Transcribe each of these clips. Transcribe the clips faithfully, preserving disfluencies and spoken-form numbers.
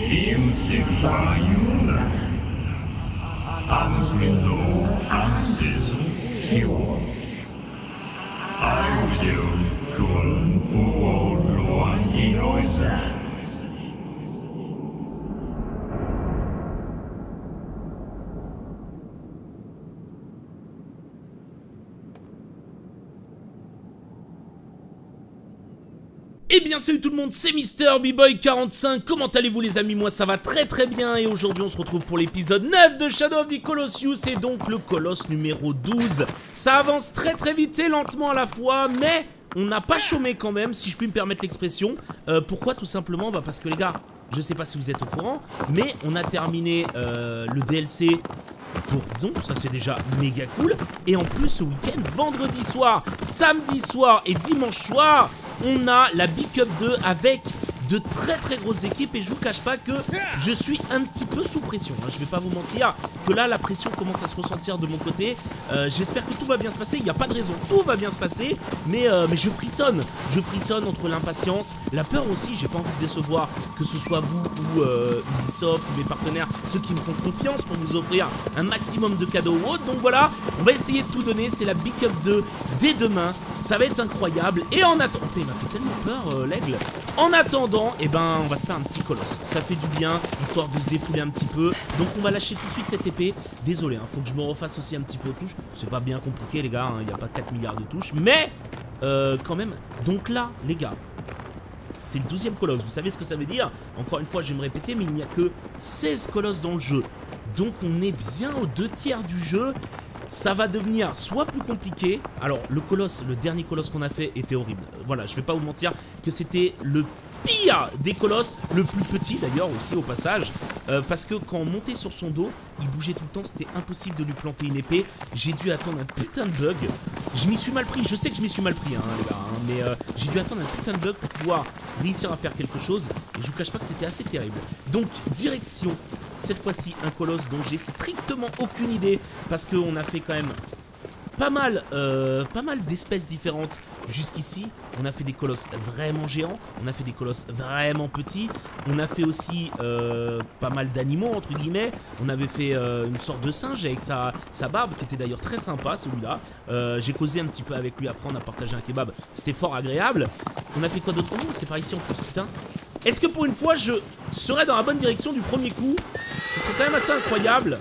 Eh bien salut tout le monde, c'est Mister B-Boy quarante-cinq, comment allez-vous les amis? Moi ça va très très bien et aujourd'hui on se retrouve pour l'épisode neuf de Shadow of the Colossus et donc le colosse numéro douze. Ça avance très très vite et lentement à la fois, mais on n'a pas chômé quand même, si je puis me permettre l'expression. Euh, pourquoi? Tout simplement bah parce que les gars, je sais pas si vous êtes au courant, mais on a terminé euh, le D L C d'Horizon, ça c'est déjà méga cool. Et en plus ce week-end, vendredi soir, samedi soir et dimanche soir, on a la Big Cup deux avec de très très grosses équipes et je vous cache pas que je suis un petit peu sous pression, hein. Je vais pas vous mentir que là la pression commence à se ressentir de mon côté. euh, J'espère que tout va bien se passer, il n'y a pas de raison, tout va bien se passer. Mais, euh, mais je frissonne, je frissonne entre l'impatience, la peur aussi, j'ai pas envie de décevoir, que ce soit vous ou euh, Ubisoft ou mes partenaires, ceux qui me font confiance pour vous offrir un maximum de cadeaux ou autres. Donc voilà, on va essayer de tout donner, c'est la Big Cup deux dès demain, ça va être incroyable. Et en attendant, il m'a fait tellement peur euh, l'aigle. En attendant, eh ben, on va se faire un petit colosse. Ça fait du bien, histoire de se défouler un petit peu. Donc on va lâcher tout de suite cette épée. Désolé, hein, faut que je me refasse aussi un petit peu aux touches. C'est pas bien compliqué les gars, il n'y a pas quatre milliards de touches. Mais, euh, quand même. Donc là, les gars, c'est le douzième colosse. Vous savez ce que ça veut dire? Encore une fois, je vais me répéter, mais il n'y a que seize colosses dans le jeu. Donc on est bien aux deux tiers du jeu. Ça va devenir soit plus compliqué. Alors le colosse, le dernier colosse qu'on a fait était horrible. Voilà, je vais pas vous mentir que c'était le pire des colosses, le plus petit d'ailleurs aussi au passage, euh, parce que quand on montait sur son dos, il bougeait tout le temps, c'était impossible de lui planter une épée. J'ai dû attendre un putain de bug. Je m'y suis mal pris, je sais que je m'y suis mal pris hein, les gars, hein, mais euh, j'ai dû attendre un putain de bug pour pouvoir réussir à faire quelque chose. Et je vous cache pas que c'était assez terrible. Donc direction, cette fois-ci un colosse dont j'ai strictement aucune idée, parce qu'on a fait quand même pas mal, euh, pas mal d'espèces différentes jusqu'ici. On a fait des colosses vraiment géants, on a fait des colosses vraiment petits, on a fait aussi euh, pas mal d'animaux entre guillemets. On avait fait euh, une sorte de singe avec sa, sa barbe qui était d'ailleurs très sympa celui-là. euh, J'ai causé un petit peu avec lui, après on a partagé un kebab, c'était fort agréable. On a fait quoi d'autre? C'est par ici en plus, putain. Est-ce que pour une fois je serais dans la bonne direction du premier coup? Ça serait quand même assez incroyable.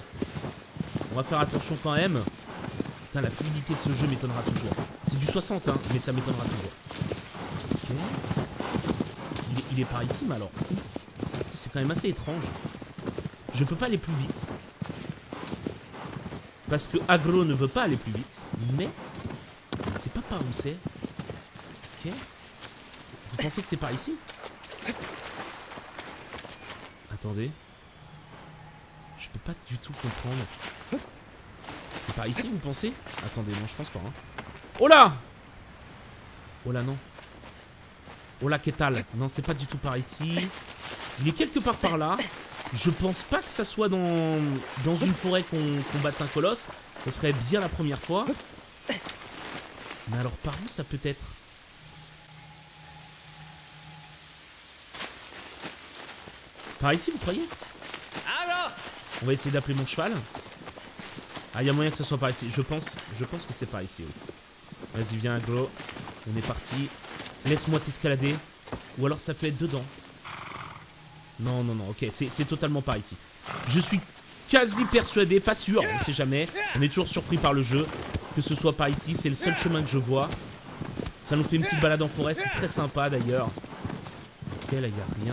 On va faire attention quand même. Putain, la fluidité de ce jeu m'étonnera toujours. C'est du soixante, hein, mais ça m'étonnera toujours. Ok. Il est, il est par ici, mais alors... C'est quand même assez étrange. Je peux pas aller plus vite. Parce que Agro ne veut pas aller plus vite. Mais... c'est pas par où c'est. Ok. Vous pensez que c'est par ici? Attendez. Je peux pas du tout comprendre. C'est par ici, vous pensez? Attendez, non, je pense pas. Hein. Oh là! Oh là, non. Oh là, qu'est-ce que non, c'est pas du tout par ici. Il est quelque part par là. Je pense pas que ça soit dans, dans une forêt qu'on qu'on batte un colosse. Ça serait bien la première fois. Mais alors, par où ça peut être? Par ici, vous croyez? On va essayer d'appeler mon cheval. Ah, il y a moyen que ça soit par ici. Je pense, je pense que c'est par ici. Oui. Vas-y, viens, Aglo. On est parti. Laisse-moi t'escalader. Ou alors ça peut être dedans. Non, non, non. Ok, c'est totalement par ici. Je suis quasi persuadé, pas sûr, on sait jamais. On est toujours surpris par le jeu. Que ce soit par ici, c'est le seul chemin que je vois. Ça nous fait une petite balade en forêt. C'est très sympa d'ailleurs. Ok, là, il n'y a rien.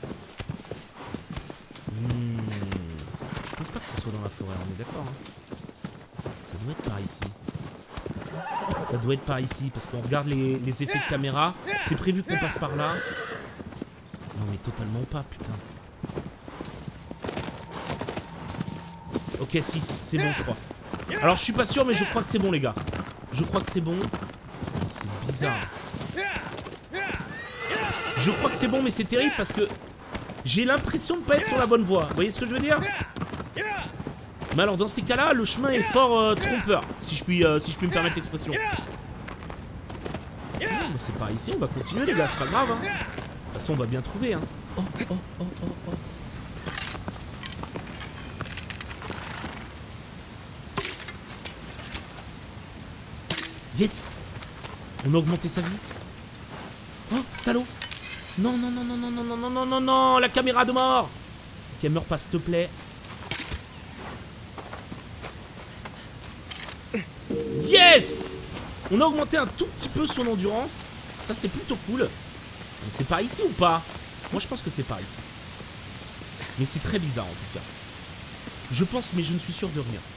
Hmm. Je pense pas que ce soit dans la forêt, on est d'accord. Hein. Ça doit être par ici. Ça doit être par ici, parce qu'on regarde les, les effets de caméra. C'est prévu qu'on passe par là. Non mais totalement pas, putain. Ok, si, c'est bon, je crois. Alors je suis pas sûr, mais je crois que c'est bon, les gars. Je crois que c'est bon. C'est bizarre. Je crois que c'est bon, mais c'est terrible parce que j'ai l'impression de pas être sur la bonne voie. Vous voyez ce que je veux dire? Mais alors dans ces cas-là, le chemin est fort euh, trompeur, si je puis, euh, si je puis me permettre l'expression. Non, mais c'est par ici, on va continuer les gars, c'est pas grave. Hein. De toute façon, on va bien trouver. Hein. Oh, oh, oh, oh, oh. Yes. On a augmenté sa vie. Oh, salaud. Non, non, non, non, non, non, non, non, non, non, non, la caméra de mort. Ok, meurs pas, s'il te plaît. Yes. On a augmenté un tout petit peu son endurance. Ça, c'est plutôt cool. C'est par ici ou pas? Moi, je pense que c'est par ici. Mais c'est très bizarre, en tout cas. Je pense, mais je ne suis sûr de rien.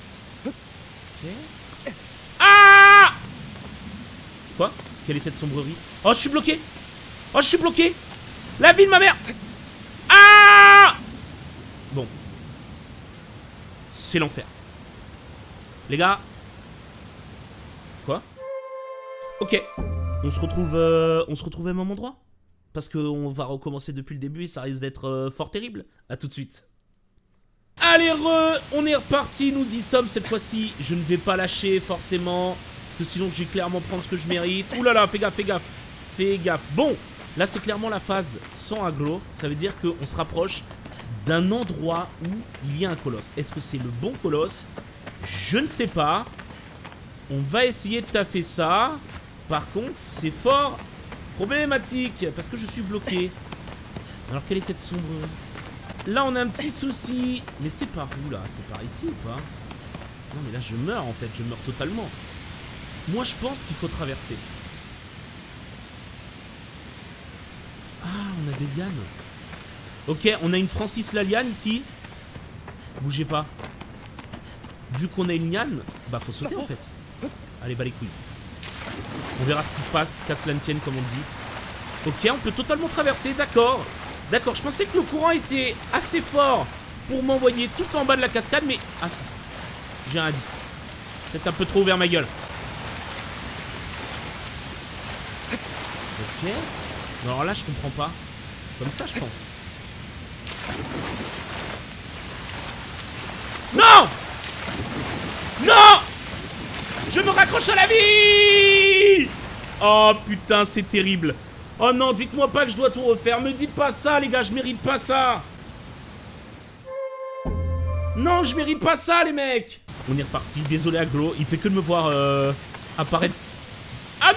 Ok. Ah! Quoi? Quelle est cette sombrerie? Oh, je suis bloqué! Oh, je suis bloqué! La vie de ma mère! Ah! Bon. C'est l'enfer. Les gars. Quoi? Ok. On se retrouve, euh, on se retrouve au même endroit? Parce qu'on va recommencer depuis le début et ça risque d'être euh, fort terrible. A tout de suite. Allez, re, on est reparti, nous y sommes cette fois-ci. Je ne vais pas lâcher forcément, parce que sinon je vais clairement prendre ce que je mérite. Ouh là là, fais gaffe, fais gaffe, fais gaffe. Bon, là c'est clairement la phase sans aggro. Ça veut dire qu'on se rapproche d'un endroit où il y a un colosse. Est-ce que c'est le bon colosse? Je ne sais pas. On va essayer de taffer ça. Par contre, c'est fort problématique, parce que je suis bloqué. Alors quelle est cette sombrerie? Là on a un petit souci. Mais c'est par où là? C'est par ici ou pas? Non mais là je meurs en fait, je meurs totalement. Moi je pense qu'il faut traverser. Ah, on a des lianes. Ok, on a une Francis la liane ici. Bougez pas. Vu qu'on a une liane, bah faut sauter en fait. Allez, bah les couilles. On verra ce qui se passe, qu'à cela ne tienne comme on dit. Ok, on peut totalement traverser, d'accord. D'accord, je pensais que le courant était assez fort pour m'envoyer tout en bas de la cascade, mais... Ah si, j'ai rien dit. Peut-être un peu trop ouvert ma gueule. Ok. Alors là, je comprends pas. Comme ça, je pense. Non! Non! Je me raccroche à la vie! Oh putain, c'est terrible. Oh non, dites-moi pas que je dois tout refaire. Me dites pas ça, les gars, je mérite pas ça. Non, je mérite pas ça, les mecs. On est reparti, désolé Aglo, il fait que de me voir euh, apparaître. Ah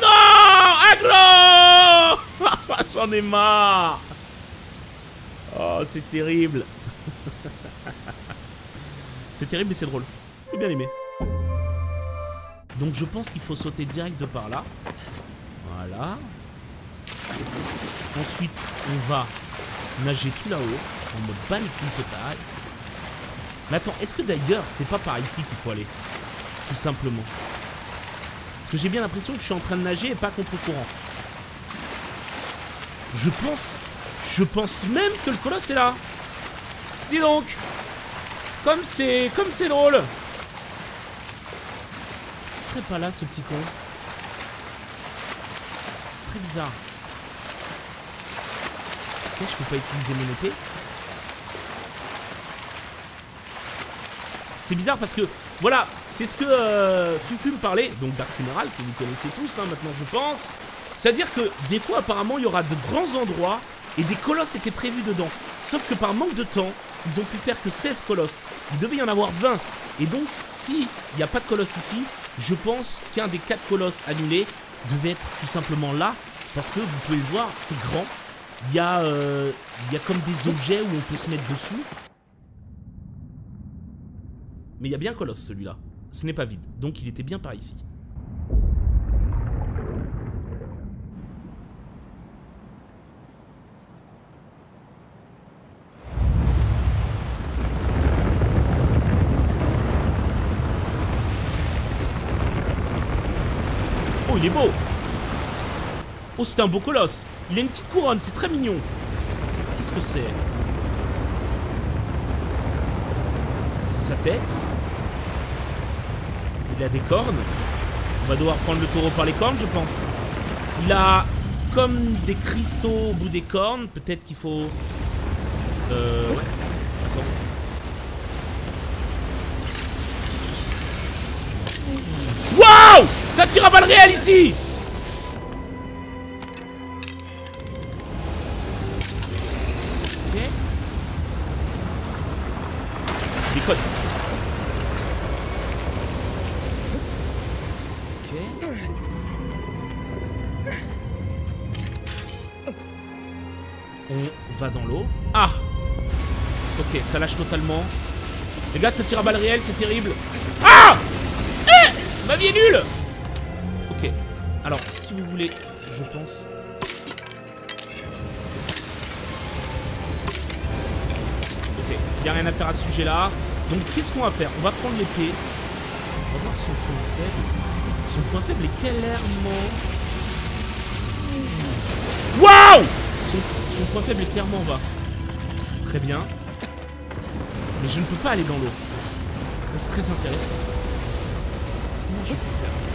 non! Aglo! J'en ai marre. Oh, c'est terrible. C'est terrible, mais c'est drôle. J'ai bien aimé. Donc je pense qu'il faut sauter direct de par là. Voilà. Ensuite, on va nager tout là-haut. On me bat les couilles totales. Mais attends, est-ce que d'ailleurs, c'est pas par ici qu'il faut aller? Tout simplement. Parce que j'ai bien l'impression que je suis en train de nager et pas contre courant. Je pense... Je pense même que le colosse est là. Dis donc. Comme c'est... Comme c'est drôle. Est-ce qu'il serait pas là, ce petit con? C'est très bizarre. Ok, je peux pas utiliser mon épée. C'est bizarre parce que, voilà, c'est ce que euh, Fufu me parlait, donc Dark Funeral, que vous connaissez tous hein, maintenant je pense. C'est-à-dire que des fois apparemment il y aura de grands endroits et des colosses étaient prévus dedans. Sauf que par manque de temps, ils ont pu faire que seize colosses. Il devait y en avoir vingt. Et donc s'il n'y a pas de colosse ici, je pense qu'un des quatre colosses annulés devait être tout simplement là. Parce que vous pouvez le voir, c'est grand. Il y a, euh, il y a comme des objets où on peut se mettre dessus. Mais il y a bien colosse celui-là. Ce n'est pas vide. Donc il était bien par ici. Oh, il est beau. Oh, c'est un beau colosse. Il a une petite couronne, c'est très mignon. Qu'est-ce que c'est? C'est sa tête. Il a des cornes. On va devoir prendre le taureau par les cornes, je pense. Il a comme des cristaux au bout des cornes. Peut-être qu'il faut... Euh... Ouais. Attends. Waouh! Ça tire à balles réelles ici! Ok. Déconne. Ok. l'eau. Ah! Ok, ça lâche totalement. Les gars, ça tire à balles réelles, c'est terrible. Ah! Eh! Ma vie est nulle! Ok. Alors, si vous voulez, je pense... Ok, il n'y a rien à faire à ce sujet-là. Donc, qu'est-ce qu'on va faire? On va prendre l'épée. On va voir son point faible. Son point faible est clairement... Waouh! Son, son point faible est clairement en bas. Très bien. Mais je ne peux pas aller dans l'eau. C'est très intéressant. Comment je peux faire?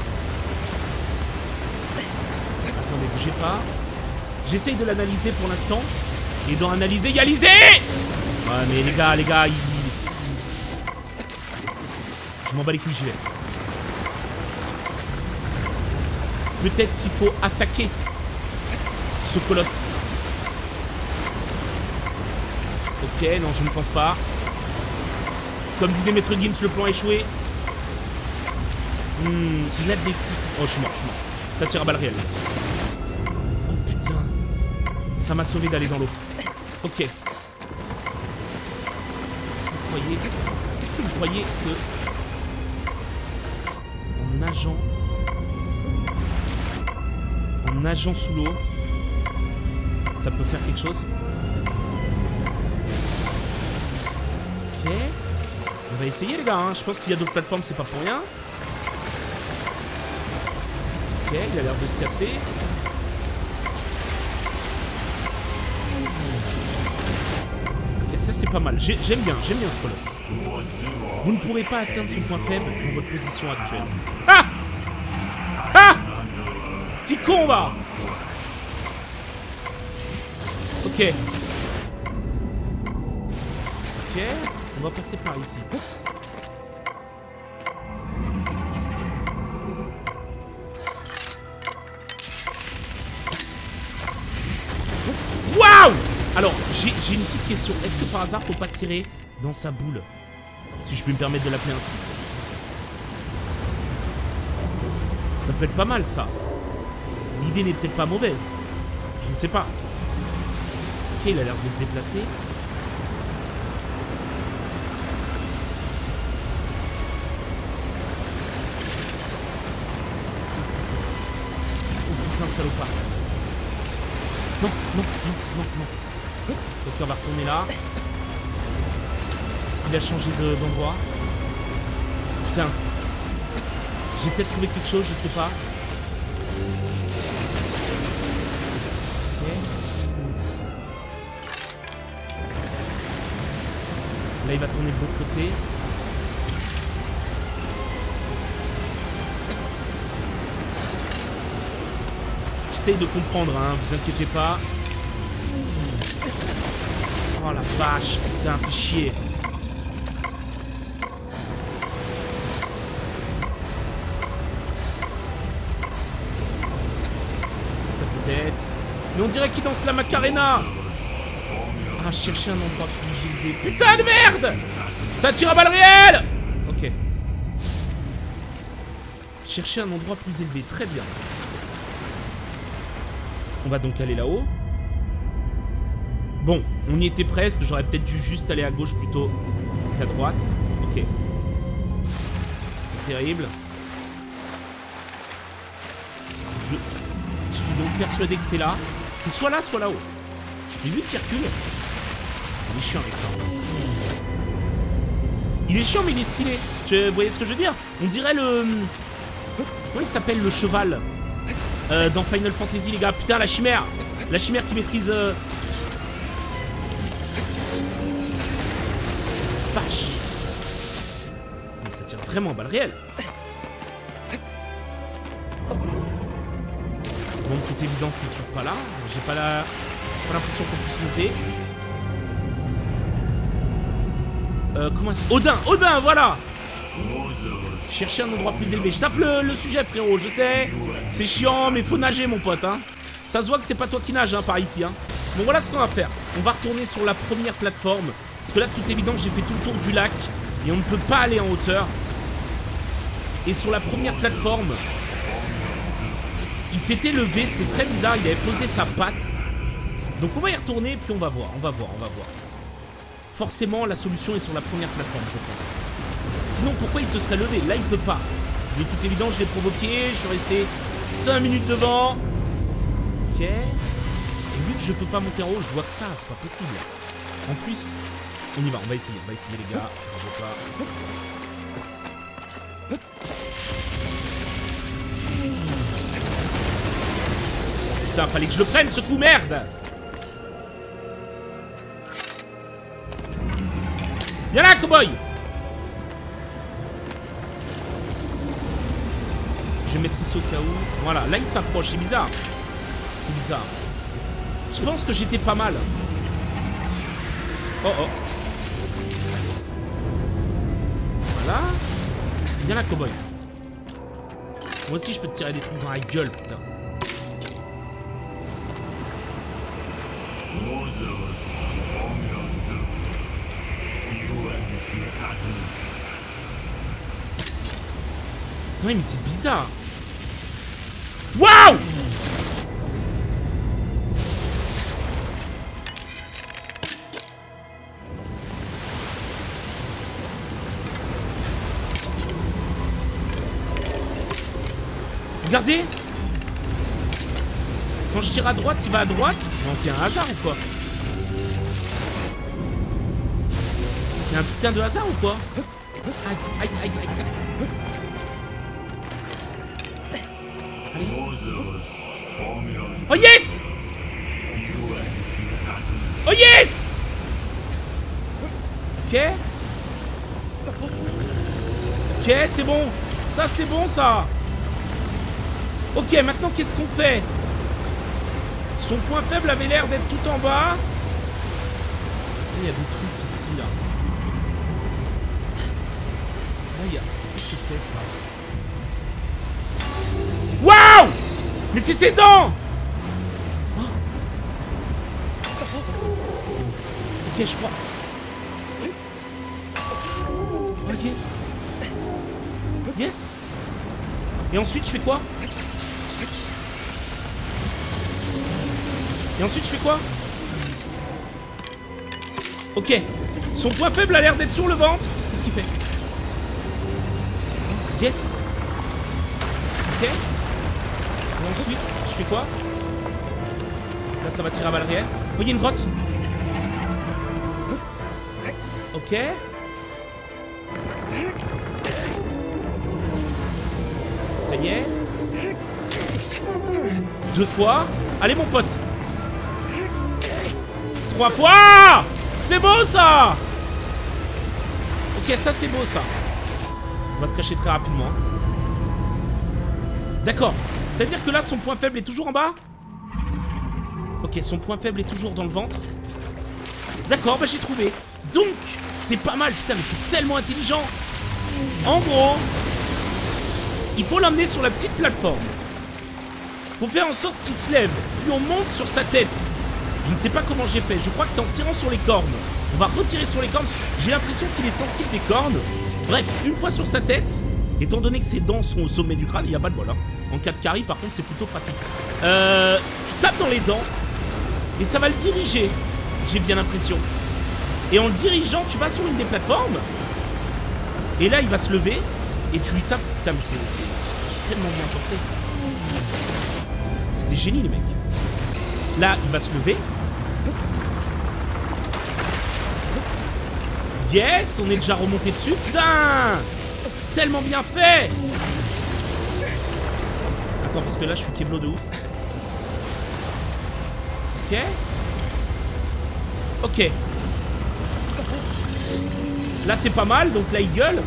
Attendez, bougez pas. J'essaye de l'analyser pour l'instant. Et dans analyser, il y a Lisée! Ouais, mais les gars, les gars, il... Je m'en bats les couilles, j'y vais. Peut-être qu'il faut attaquer ce colosse. Ok, non, je ne pense pas. Comme disait Maître Gims, le plan a échoué. Hmm, il a des coups. Oh, je suis mort, je suis mort. Ça tire à balles réelles. Oh putain. Ça m'a sauvé d'aller dans l'eau. Ok. Vous croyez... Est-ce que vous croyez que... En nageant... En nageant sous l'eau... Ça peut faire quelque chose? Ok. On va essayer les gars, hein. Je pense qu'il y a d'autres plateformes, c'est pas pour rien. Ok, il a l'air de se casser. Ok, ça c'est pas mal. J'aime bien, j'aime bien ce colosse. Vous ne pourrez pas atteindre son point faible dans votre position actuelle. Ah! Ah! Petit con va! Ok. Ok. On va passer par ici. Waouh! Alors, j'ai une petite question. Est-ce que par hasard, faut pas tirer dans sa boule? Si je peux me permettre de l'appeler ainsi. Ça peut être pas mal, ça. L'idée n'est peut-être pas mauvaise. Je ne sais pas. Ok, il a l'air de se déplacer. Salopard. Non, non, non, non, non. Ok, on va retourner là. Il a changé d'endroit. De, Putain. J'ai peut-être trouvé quelque chose, je sais pas. Ok. Là, il va tourner de l'autre côté. De comprendre, hein, vous inquiétez pas. Oh la vache, putain, fait chier. Est-ce que ça peut être? Mais on dirait qu'il danse la Macarena. Ah, chercher un endroit plus élevé. Putain de merde! Ça tire à balles réelles! Ok. Chercher un endroit plus élevé, très bien. On va donc aller là-haut. Bon, on y était presque. J'aurais peut-être dû juste aller à gauche plutôt qu'à droite. Ok. C'est terrible. Je suis donc persuadé que c'est là. C'est soit là, soit là-haut. J'ai vu qu'il recule. Il est chiant avec ça. Il est chiant, mais il est stylé. Je... Vous voyez ce que je veux dire? On dirait le... Comment il s'appelle le cheval? Euh, dans Final Fantasy, les gars. Putain, la chimère. La chimère qui maîtrise... Euh... Vache. Mais ça tire vraiment à balles réelles. Bon, de toute évidence, c'est toujours pas là. J'ai pas la... pas l'impression qu'on puisse monter. Euh, comment est-ce... Odin, Odin, voilà. Chercher un endroit plus élevé. Je tape le, le sujet, frérot, je sais. C'est chiant, mais faut nager, mon pote, hein. Ça se voit que c'est pas toi qui nage, hein, par ici, hein. Bon, voilà ce qu'on va faire. On va retourner sur la première plateforme. Parce que là, de toute évidence, j'ai fait tout le tour du lac. Et on ne peut pas aller en hauteur. Et sur la première plateforme, il s'était levé, c'était très bizarre. Il avait posé sa patte. Donc on va y retourner, puis on va voir, on va voir, on va voir. Forcément, la solution est sur la première plateforme, je pense. Sinon, pourquoi il se serait levé? Là, il peut pas. Il est tout évident, je l'ai provoqué, je suis resté cinq minutes devant. Ok. Et vu que je peux pas monter en haut, je vois que ça, c'est pas possible. En plus, on y va, on va essayer, on va essayer les gars. Je veux pas... Putain, fallait que je le prenne ce coup, merde! Viens là, cowboy! Je vais mettre ici au cas où. Voilà, là il s'approche, c'est bizarre. C'est bizarre. Je pense que j'étais pas mal. Oh oh. Voilà. Viens là, cowboy. Moi aussi je peux te tirer des trucs dans la gueule, putain. Ouais, mais c'est bizarre. Waouh! Regardez! Quand je tire à droite, il va à droite? Non, c'est un hasard ou quoi? C'est un putain de hasard ou quoi? Aïe, aïe, aïe, aïe. Allez. Oh yes! Oh yes! Ok. Ok, c'est bon. Ça, c'est bon, ça. Ok, maintenant, qu'est-ce qu'on fait? Son point faible avait l'air d'être tout en bas. Il y a des trucs ici, là. Là, il y a... Qu'est-ce que c'est, ça? Waouh! Mais c'est ses dents! Oh. Ok, je crois. Oh, yes. Yes. Et ensuite, je fais quoi? Et ensuite, je fais quoi? Ok. Son point faible a l'air d'être sur le ventre. Qu'est-ce qu'il fait? Yes. Ok. Et ensuite, je fais quoi? Là, ça va tirer à balles réelles. Oh, il y a une grotte. Ok. Ça y est. Deux fois. Allez, mon pote. Trois fois. C'est beau, ça. Ok, ça, c'est beau, ça. On va se cacher très rapidement. D'accord. Ça veut dire que là, son point faible est toujours en bas? Ok, son point faible est toujours dans le ventre. D'accord, bah j'ai trouvé. Donc, c'est pas mal. Putain, mais c'est tellement intelligent. En gros, il faut l'emmener sur la petite plateforme. Faut faire en sorte qu'il se lève. Puis on monte sur sa tête. Je ne sais pas comment j'ai fait. Je crois que c'est en tirant sur les cornes. On va retirer sur les cornes. J'ai l'impression qu'il est sensible des cornes. Bref, une fois sur sa tête, étant donné que ses dents sont au sommet du crâne, il n'y a pas de bol. Hein. En cas de carry, par contre, c'est plutôt pratique. Euh, tu tapes dans les dents et ça va le diriger. J'ai bien l'impression. Et en le dirigeant, tu vas sur une des plateformes. Et là, il va se lever et tu lui tapes. Putain, mais c'est tellement bien pensé. C'est des génies, les mecs. Là, il va se lever. Yes, on est déjà remonté dessus. Putain, c'est tellement bien fait. Attends, parce que là, je suis keblo de ouf. Ok. Ok. Là, c'est pas mal. Donc là, il gueule.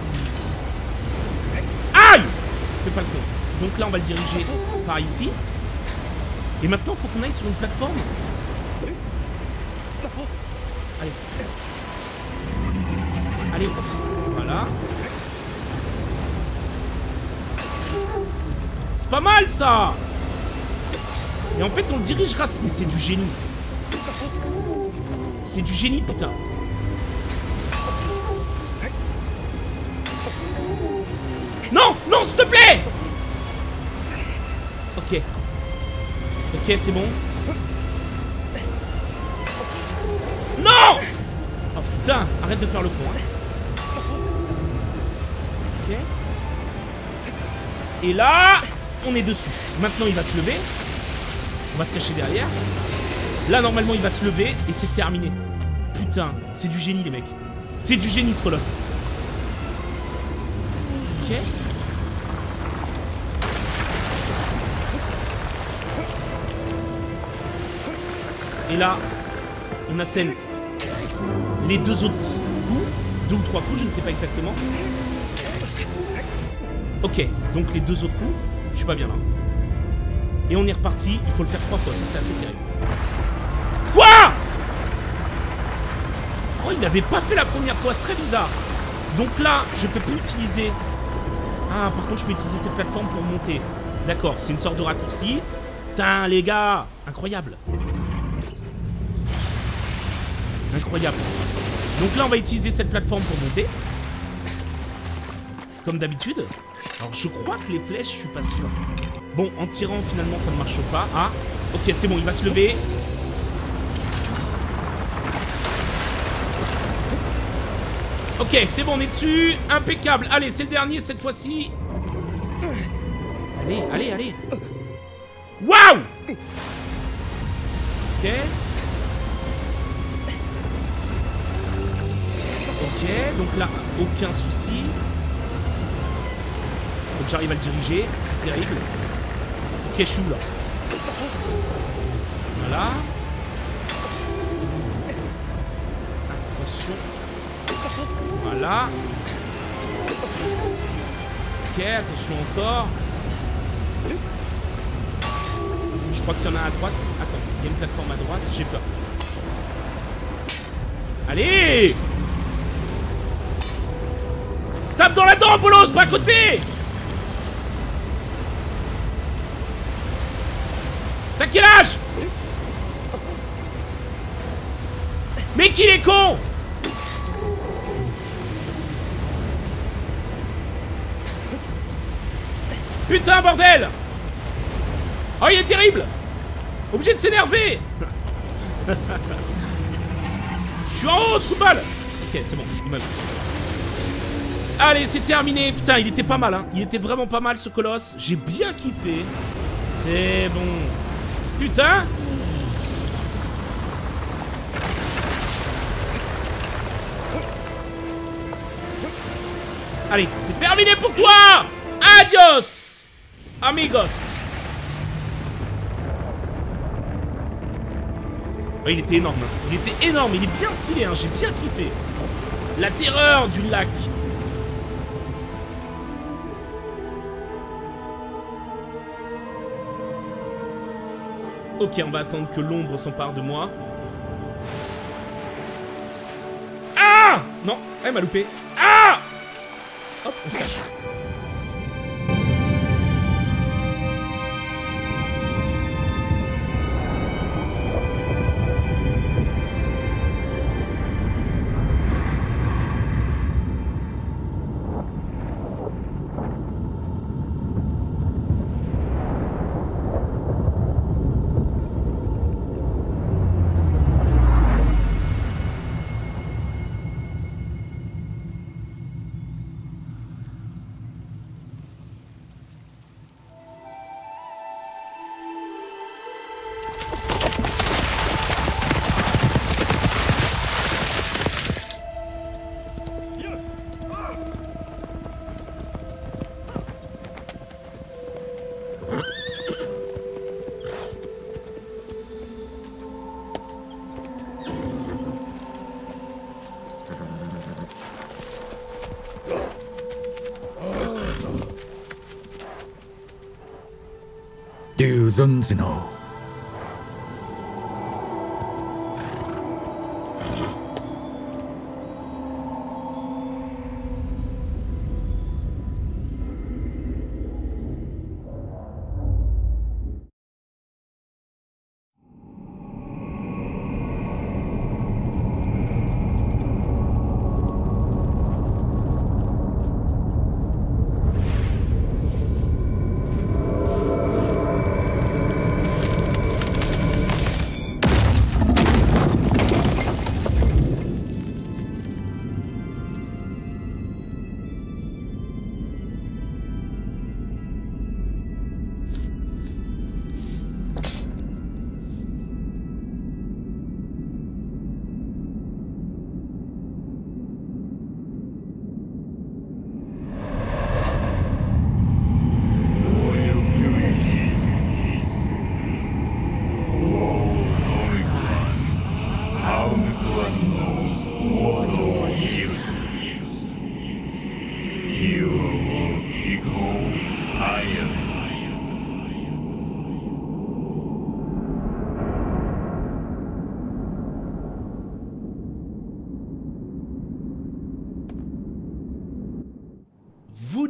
Aïe! Fais pas le con. Donc là, on va le diriger par ici. Et maintenant, il faut qu'on aille sur une plateforme. Allez. Allez. Voilà. C'est pas mal, ça! Et en fait, on le dirigera. Mais c'est du génie. C'est du génie, putain. Non! Non, s'il te plaît! Ok. Ok, c'est bon. Putain, arrête de faire le con. Hein. Ok. Et là, on est dessus. Maintenant, il va se lever. On va se cacher derrière. Là, normalement, il va se lever et c'est terminé. Putain, c'est du génie, les mecs. C'est du génie, ce colosse. Ok. Et là, on assène les deux autres coups. Deux ou trois coups, je ne sais pas exactement. Ok, donc les deux autres coups. Je suis pas bien là. Et on est reparti. Il faut le faire trois fois, ça c'est assez terrible. Quoi? Oh, il n'avait pas fait la première fois, c'est très bizarre. Donc là, je peux plus utiliser... Ah, par contre, je peux utiliser cette plateforme pour monter. D'accord, c'est une sorte de raccourci. Putain, les gars, incroyable. Incroyable. Donc là, on va utiliser cette plateforme pour monter. Comme d'habitude. Alors, je crois que les flèches, je suis pas sûr. Bon, en tirant, finalement, ça ne marche pas. Ah, ok, c'est bon, il va se lever. Ok, c'est bon, on est dessus. Impeccable. Allez, c'est le dernier cette fois-ci. Allez, allez, allez. Waouh! Ok. Ok, donc là, aucun souci. Faut que j'arrive à le diriger. C'est terrible. Ok, je suis où là? Voilà. Attention. Voilà. Ok, attention encore. Je crois qu'il y en a à droite. Attends, il y a une plateforme à droite. J'ai peur. Allez! Tape dans la dent, Bolos, pas à côté! T'as quel âge? Mais qu'il est con! Putain, bordel! Oh, il est terrible! Obligé de s'énerver! Je suis en haut, trou de balle! Ok, c'est bon, il m'a vu. Allez, c'est terminé. Putain, il était pas mal, hein. Il était vraiment pas mal, ce colosse. J'ai bien kiffé. C'est bon. Putain! Allez, c'est terminé pour toi! Adios! Amigos! Oh, il était énorme. Il était énorme. Il est bien stylé, hein. J'ai bien kiffé. La terreur du lac. Ok, on va attendre que l'ombre s'empare de moi. Ah! Non, elle m'a loupé. Ah! Hop, on se cache. Ryuzenji-no.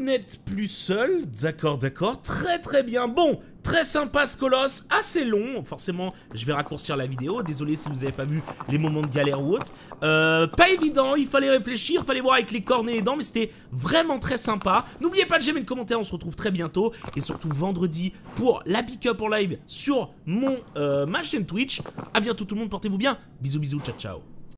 n'êtes plus seul. D'accord, d'accord. Très très bien. Bon, très sympa ce colosse. Assez long. Forcément, je vais raccourcir la vidéo. Désolé si vous n'avez pas vu les moments de galère ou autre. Euh, pas évident. Il fallait réfléchir. Il fallait voir avec les cornes et les dents. Mais c'était vraiment très sympa. N'oubliez pas de j'aime et de commenter. On se retrouve très bientôt. Et surtout vendredi pour la Pick Up en live sur mon, euh, ma chaîne Twitch. A bientôt tout le monde. Portez-vous bien. Bisous, bisous. Ciao, ciao.